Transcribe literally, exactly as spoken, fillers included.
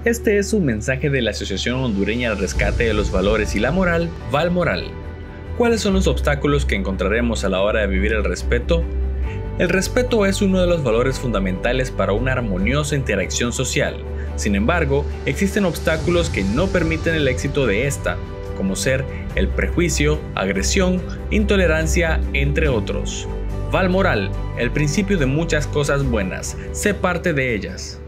Este es un mensaje de la Asociación Hondureña al Rescate de los Valores y la Moral, Valmoral. ¿Cuáles son los obstáculos que encontraremos a la hora de vivir el respeto? El respeto es uno de los valores fundamentales para una armoniosa interacción social. Sin embargo, existen obstáculos que no permiten el éxito de esta, como ser el prejuicio, agresión, intolerancia, entre otros. Valmoral, el principio de muchas cosas buenas, sé parte de ellas.